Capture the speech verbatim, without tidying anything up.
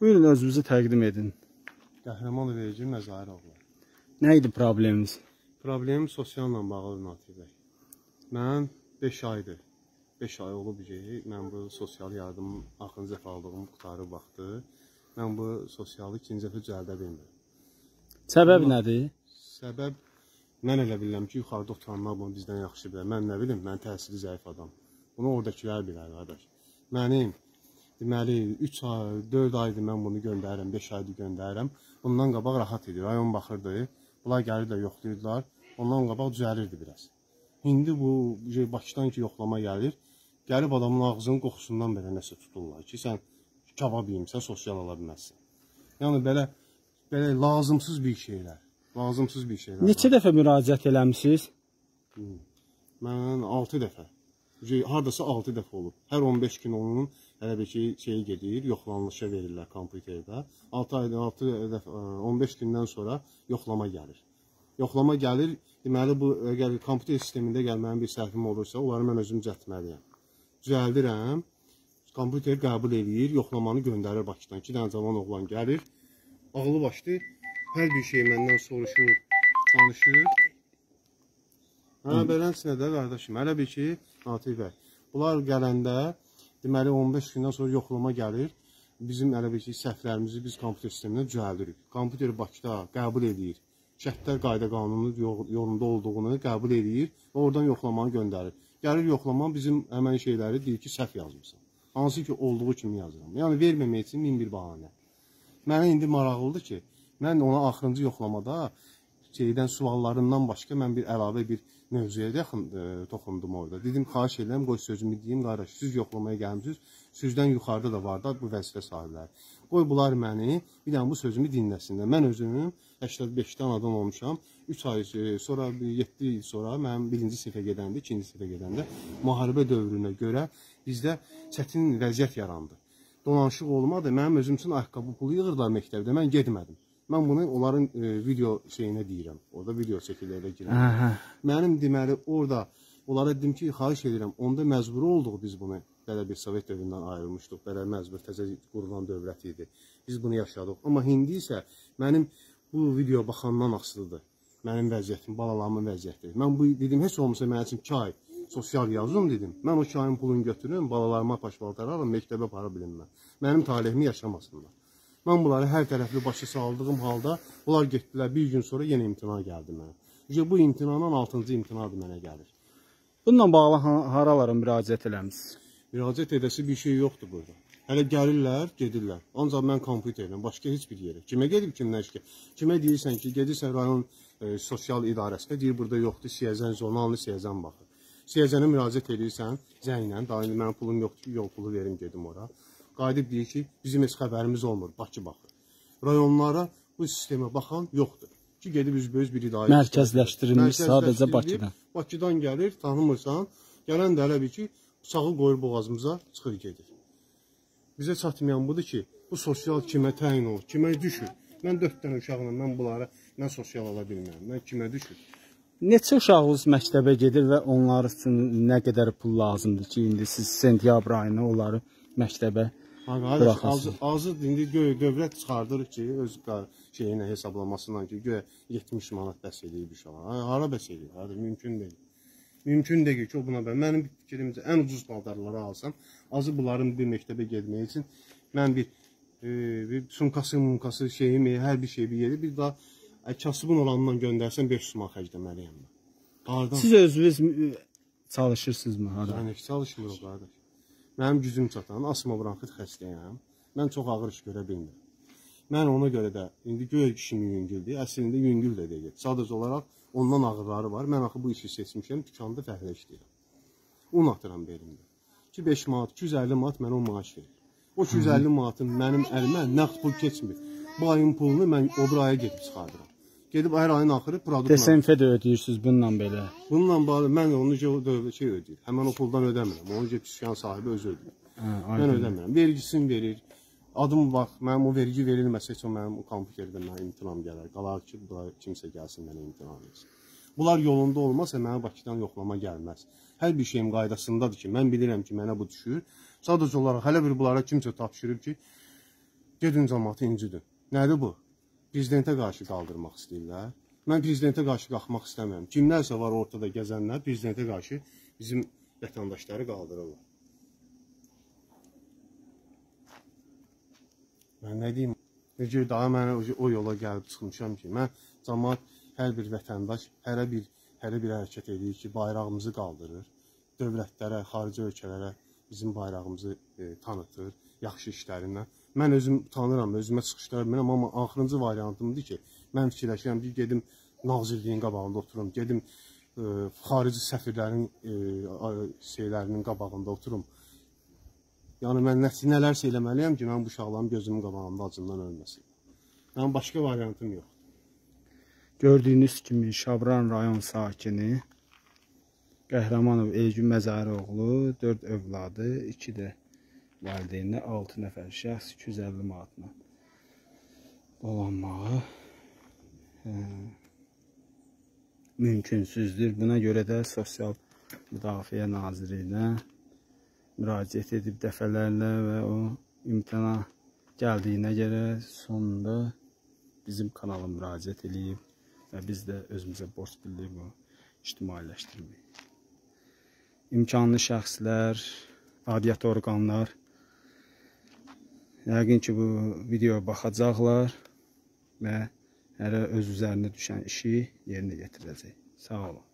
Buyurun, özünüzü təqdim edin. Qəhrəman verici Məzahir oğlu. Nə idi probleminiz? Problemim sosialla bağlı Natiq bəy. Mən beş aydır, beş ay olub ki, mən bu sosial yardım axırıncı dəfə aldığım qutarı vaxtı, mən bu sosialı ikinci dəfə düzəldə bilmirəm. Səbəb nədir? Səbəb, mən elə bilirəm ki, yuxarıda oturanlar bunu bizdən yaxşı bilər. Mən nə bilim, mən təhsili zəif adam. Bunu oradakilər bilər, qardaş. Mənim, deməli, üç ay, dörd aydır mən bunu göndərirəm, beş aydır göndərirəm. Bundan qabaq rahat idi, rayon baxırdı, bunlar gəlirlər, yoxlayırdılar, ondan qabaq düzəlirdi biraz. İndi bu Bakıdan ki, yoxlama gəlir, gəlib adamın ağzının qoxusundan belə nəsə tuturlar ki, sən kabab yiyimsən, sosial ala bilməzsən. Yəni, belə, belə lazımsız bir şeylər, lazımsız bir şeylər. Neçə dəfə müraciət eləmişsiniz? Mən altı dəfə. Haradasa altı dəfə olub. Hər on beş gün onun hələ bir ki, şeyi gedir, yoxlanılışa verirlər kompüterdə. altı ayda, altı dəfə, on beş gündən sonra yoxlama gəlir. Yoxlama gəlir, deməli, bu, əgər kompüter sistemində gəlməyin bir səhvim olursa, onları mən özüm düzəltməliyəm. Düzəldirəm, kompüter qəbul edir, yoxlamanı göndərir Bakıdan. İki dənə cavan oğlan gəlir, ağlı başlı, hər bir şey məndən soruşur, danışır. Hə, beləsinə də, qardaşım, hələ bir ki, Natiq bəy, bunlar gələndə, deməli, on beş gündən sonra yoxlama gəlir, bizim hələ bir ki, səhvlərimizi biz kompüter sistemindən düzəldirik. Kompüter Bakıda qəbul edir, şərtlər qayda qanunu yolunda olduğunu qəbul edir və oradan yoxlamanı göndərir. Gəlir yoxlama, bizim həmən şeyləri deyir ki, səhv yazmışsan. Hansı ki, olduğu kimi yazıram. Yəni, verməmək üçün min bir bahanə. Mənə indi maraqlıdır ki, mən ona axırıncı yoxlamada şeydən, suallarından başqa mən bir əlavə bir mövzuya yaxın e, toxundum orada. Dedim, xahiş edirəm, qoy sözümü deyim, qardaş, siz yoxlamaya gəlmişsiniz, sizdən yuxarıda da var da bu vəzifə sahibləri. Qoy bunlar məni, bir dənə bu sözümü dinləsinlər. Mən özümün səksən beşdən adam olmuşam, üç ay sonra, yeddi il sonra mən birinci sinifə gedəndə, ikinci sinifə gedəndə müharibə dövrünə görə bizdə çətin vəziyyət yarandı. Dolanışıq olmadı, mənim özüm üçün ayaqqabı pulu yığırlar məktəbdə, mən getmədim. Mən bunu onların e, video şeyinə deyirəm, orada video çəkirlərdə girəm. Mənim deməli, orada onlara dedim ki, xahiş edirəm, onda məcbur olduq biz bunu, belə bir Sovet dövründən ayrılmışdıq, belə məcbur təzə qurulan dövlət idi. Biz bunu yaşadıq. Amma indi isə mənim bu video baxandan asılıdır. Mənim vəziyyətim, balalarımın vəziyyəti. Mən bu dedim, heç olmasa mənim üçün iki ay sosial yazım dedim. Mən o iki ayın pulunu götürürüm, balalarıma paşbaltararım, məktəbə para bilinməm. Mənim talihimi yaşamasınlar. Mən bunları hər tərəfli başa saldığım halda, bunlar getdilər, bir gün sonra yenə imtina gəldi mənə. İşte bu imtinandan altıncı imtinadır mənə gəlir. Bununla bağlı haralara müraciət eləmişsiniz? Müraciət edəsi bir şey yoxdur burada. Hələ gəlirlər, gedirlər. Ancaq mən kompüterlə, başqa heç bir yerə. Kimə gedib, kimdən şikə? Kimə deyirsən ki, gedirsən rayon e, sosial idarəsində, deyir, burada yoxdur, siyəzən, zonalını siyəzən baxır. Siyəzənə müraciət edirsən, zənglə, daha indi mənim pulum yoxdur ki, yol pulu verim, gedim ora. Qayıdıb deyir ki, bizim heç xəbərimiz olmur, Bakı baxır. Rayonlara bu sistemə baxan yoxdur. Ki, gedib üzböz bir idarə. Mərkəzləşdirilmiş sadəcə Bakıdan. Bakıdan gəlir, tanımırsan, gələn də hələ bir ki, bıçağı qoyur boğazımıza, çıxır gedir. Bizə çatmayan budur ki, bu sosial kimə təyin olur, kimə düşür. Mən dörd dənə uşağımla, mən bunlara, mən sosial ala bilmirəm, mən kimə düşür. Neçə uşağınız məktəbə gedir və onlar üçün nə qədər pul lazımdır ki, indi siz sentyabr ayını onları məktəbə buraxasınız? Azı indi dövlət çıxardırıq ki, öz şeyinə hesablamasından ki, göyə yetmiş manat bəs edir bir şey. Hara bəs edir? Mümkün deyil. Mümkün deyil ki, o buna ben. Mənim fikrimcə ən ucuz paltarları alsam, azı bunların bir məktəbə getmək üçün mən bir, e, bir sumkası, mumkası şeyimi, hər bir şey bir yeri, bir daha kasıbın olanından göndərsən beş yüz manat xərcləməliyəm mən. Siz özünüz çalışırsınız mı? Mən heç çalışmırıq, qardaş. Mənim gücüm çatan, asma bronxit xəstəyəm. Mən çox ağır iş görə bilmirəm. Mən ona görə də, indi göy işim yüngüldür, əslində yüngül də deyil. Sadəcə olaraq ondan ağırları var. Mən axı bu işi seçmişəm, dükanda fəhlə işləyirəm. Un atıram belimdə. iki beş manat, iki yüz əlli manat mənə o maaş verir. O iki yüz əlli manatın mənim əlimə nəqd pul keçmir. Bu ayın pulunu mən o bir aya gedib çıxardıram. Gedib hər ayın axırı produkt... D S M F də ödəyirsiniz bununla belə. Bununla bağlı mən onu şey ödəyir. Həmən o puldan ödəmirəm. Onu ki, dükkan sahibi özü ödəyir. Mən ödəmirəm. Vergisini verir. Adım bax, mənim o vergi verilməsə heç o mənim o kompüterdə mənim imtinam gələr. Qalar ki, kimsə gəlsin mənə imtinam etsin. Bunlar yolunda olmazsa mənə Bakıdan yoxlama gəlməz. Hər bir şeyim qaydasındadır ki, mən bilirəm ki, mənə bu düşür. Sadəcə olaraq hələ bir bunlara kimsə tapşırır ki, gedin cəmaatı incidin. Nədir bu? Prezidentə qarşı qaldırmaq istəyirlər. Mən prezidentə qarşı qalxmaq istəmirəm. Kimlərsə var ortada gəzənlər prezidentə qarşı bizim vətəndaşları qaldırırlar. Mən nə deyim? Necə daha mənə o yola gəlib çıxmışam ki, mən cəmaat hər bir vətəndaş hərə bir hərə bir hərəkət edir ki, bayrağımızı qaldırır. Dövlətlərə, xarici ölkələrə bizim bayrağımızı e, tanıtır, yaxşı işlərindən. Mən özüm tanıram, özümə çıxışlara bilmirəm, amma axırıncı variantımdır ki, mən fikirləşirəm, bir gedim nazirliyin qabağında oturum, gedim e, xarici səfirlərin e, şeylərinin qabağında oturum. Yəni mən nə, nələrsə eləməliyəm ki, mən bu uşaqların gözümün qabağında acından ölməsin. Yəni başqa variantım yox. Gördüyünüz kimi Şabran rayon sakini Qəhrəmanov Elgün Məzəroğlu dörd övladı, iki də valideynlə altı nəfər şəxs iki yüz əlli manatla dolanmağı hə, mümkünsüzdür. Buna görə də Sosial Müdafiə Nazirliyinə müraciət edib dəfələrlə və o imtina gəldiyinə görə sonunda bizim kanala müraciət edib və biz də özümüzə borc bildik bu ictimailəşdirmək. İmkanlı şəxslər, aidiyyatı orqanlar yəqin ki, bu videoya baxacaqlar və hərə öz üzərinə düşən işi yerinə yetirəcək. Sağ olun.